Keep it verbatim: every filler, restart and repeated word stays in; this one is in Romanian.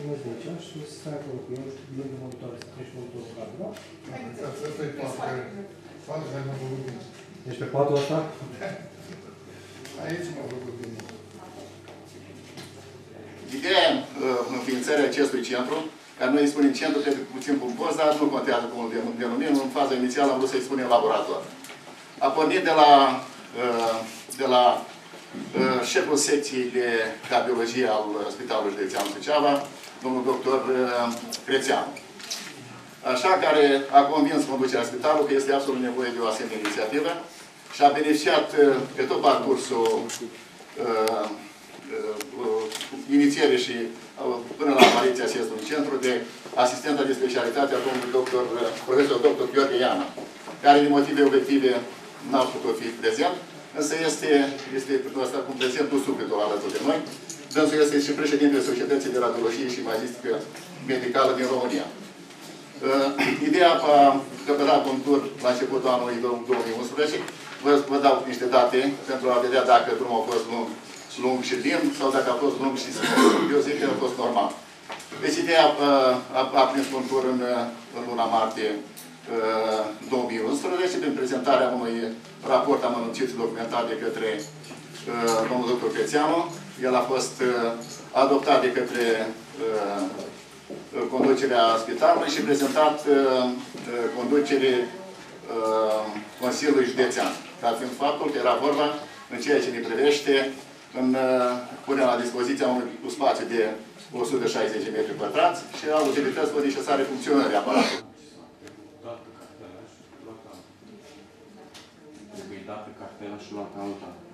frumos de aici și să stai acolo cu el, nu știu, lângă monitor, să treci monitorul cadru, da? Asta e patul care... Patul care m-a făcut bine. Deci pe patul ăsta? Aici m-a făcut bine. Ideea înființării acestui centru, care noi îi spunem centru, cred că puțin pompos, dar nu contează cum îl denumim. În faza inițială am vrut să-i spunem laborator. A pornit de la, de la șeful secției de cardiologie al Spitalului Județean Suceava, domnul doctor Crețeanu. Așa, care a convins conducerea spitalului că este absolut nevoie de o asemenea inițiativă și a beneficiat pe tot parcursul uh, uh, inițierii și uh, până la apariția acestui centru de asistenta de specialitate a domnului doctor, profesor doctor Gheorghe Iana, care din motive obiective n-a putut fi prezent, însă este, este asta cum prezentul sufletul alături de noi. Dânsul este și președintele Societății de Radiologie și Magistică Medicală din România. Uh, ideea a căpătat contur la începutul anului două mii unsprezece. Vă, vă dau niște date pentru a vedea dacă drumul a fost lung, lung și lin sau dacă a fost lung și simplu. Eu zic că a fost normal. Deci ideea uh, a, a prins contur în, în luna martie uh, două mii unsprezece prin prezentarea unui raport amănunțit și documentat de către uh, domnul doctor Crețeanu. El a fost uh, adoptat de către uh, conducerea spitalului și prezentat uh, conducerii uh, Consiliului Județean. Dar fiind faptul că era vorba, în ceea ce ne privește, în uh, punerea la dispoziția unui spațiu de o sută șaizeci de metri pătrați și a utilităților necesare funcționării aparatului. Trebuie dată cartela și luată alta.